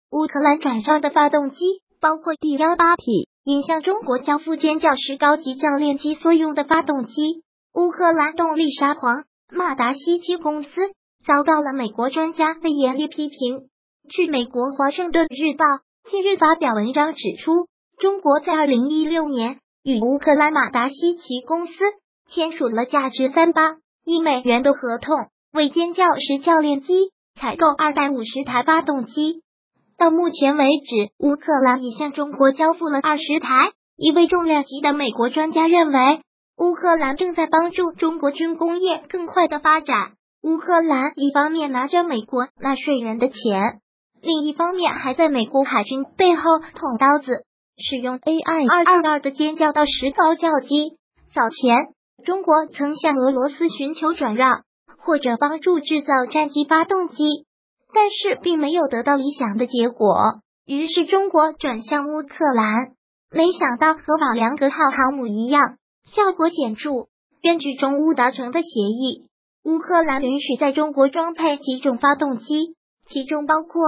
乌克兰转让的发动机包括第18体应向中国交付尖叫式高级教练机所用的发动机。乌克兰动力沙皇马达西奇公司遭到了美国专家的严厉批评。据美国华盛顿日报近日发表文章指出，中国在2016年与乌克兰马达西奇公司签署了价值38亿美元的合同，为尖叫式教练机采购250台发动机。到目前为止，乌克兰已向中国交付了20台。一位重量级的美国专家认为，乌克兰正在帮助中国军工业更快的发展。乌克兰一方面拿着美国纳税人的钱，另一方面还在美国海军背后捅刀子，使用 AI-222 的尖叫到时高教机。早前，中国曾向俄罗斯寻求转让或者帮助制造战机发动机，但是并没有得到理想的结果。于是中国转向乌克兰，没想到和瓦良格号航母一样，效果显著。根据中乌达成的协议，乌克兰允许在中国装配几种发动机，其中包括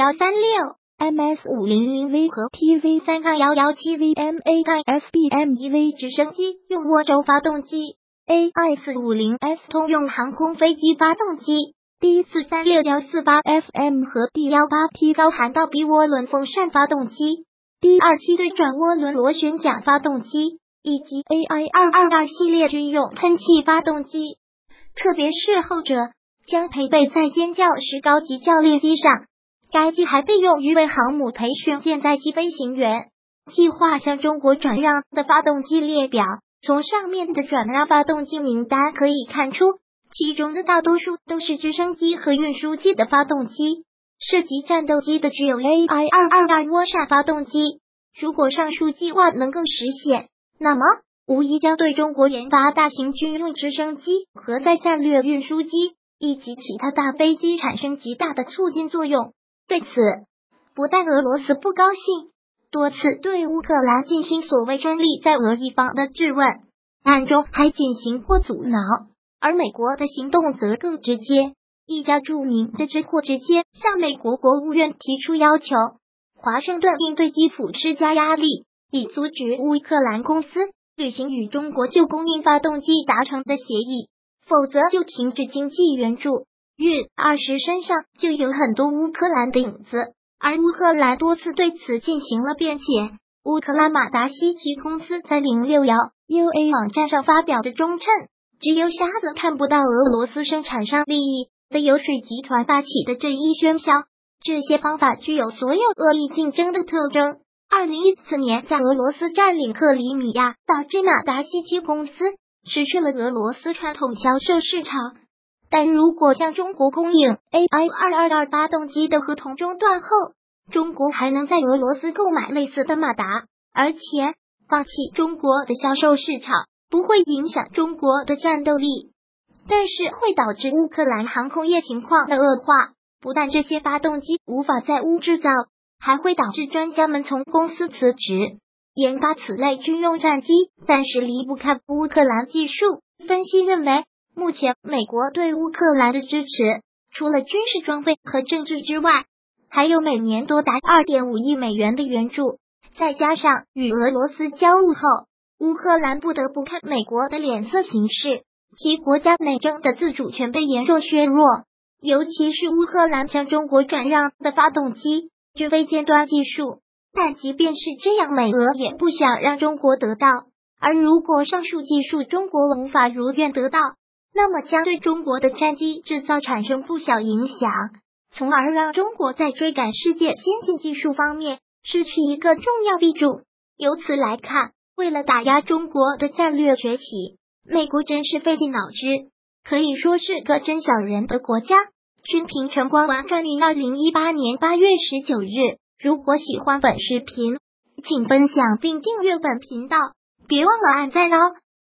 D136、MS500V 和 PV3-117VMA-SBM1V 直升机用涡轴发动机、AI-450S 通用航空飞机发动机、D436-148FM 和 D18P 高涵道比涡轮风扇发动机、D27对转涡轮螺旋桨发动机以及 AI-222 系列军用喷气发动机。特别是后者将配备在尖叫式高级教练机上，该机还被用于为航母培训舰载机飞行员。计划向中国转让的发动机列表，从上面的转让发动机名单可以看出，其中的大多数都是直升机和运输机的发动机，涉及战斗机的只有 AI-222 涡扇发动机。如果上述计划能够实现，那么无疑将对中国研发大型军用直升机和在战略运输机以及其他大飞机产生极大的促进作用。对此，不但俄罗斯不高兴，多次对乌克兰进行所谓专利在俄一方的质问，暗中还进行过阻挠。而美国的行动则更直接，一家著名的智库直接向美国国务院提出要求，华盛顿应对基辅施加压力，以阻止乌克兰公司履行与中国就供应发动机达成的协议，否则就停止经济援助。运20身上就有很多乌克兰的影子，而乌克兰多次对此进行了辩解。乌克兰马达西奇公司在061UA 网站上发表的中称，只有瞎子看不到俄罗斯生产商利益的油水集团发起的这一喧嚣，这些方法具有所有恶意竞争的特征。2014年，在俄罗斯占领克里米亚，导致马达西奇公司失去了俄罗斯传统销售市场。但如果向中国供应 AI-222 发动机的合同中断后，中国还能在俄罗斯购买类似的马达，而且放弃中国的销售市场不会影响中国的战斗力，但是会导致乌克兰航空业情况的恶化。不但这些发动机无法在乌制造，还会导致专家们从公司辞职。研发此类军用战机暂时离不开乌克兰技术。分析认为，目前美国对乌克兰的支持，除了军事装备和政治之外，还有每年多达 2.5 亿美元的援助，再加上与俄罗斯交恶后，乌克兰不得不看美国的脸色行事，其国家内政的自主权被严重削弱。尤其是乌克兰向中国转让的发动机均为尖端技术，但即便是这样，美俄也不想让中国得到。而如果上述技术中国无法如愿得到，那么将对中国的战机制造产生不小影响，从而让中国在追赶世界先进技术方面失去一个重要臂柱。由此来看，为了打压中国的战略崛起，美国真是费尽脑汁，可以说是个真小人的国家。君平陈官网转于2018年8月19日。如果喜欢本视频，请分享并订阅本频道，别忘了按赞哦。